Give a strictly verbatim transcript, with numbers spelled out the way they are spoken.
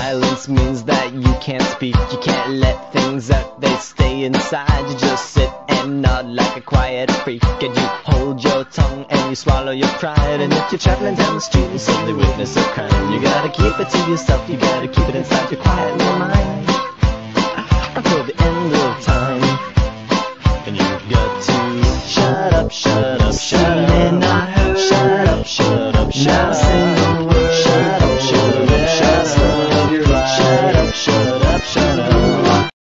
Silence means that you can't speak, you can't let things out, they stay inside. You just sit and nod like a quiet freak, and you hold your tongue and you swallow your pride. And if you're traveling down the street and suddenly witness a crime, you gotta keep it to yourself, you gotta keep it inside your quiet little mind until the end of time. And you've got to shut up, shut up, shut up, shut up, shut up, shut up.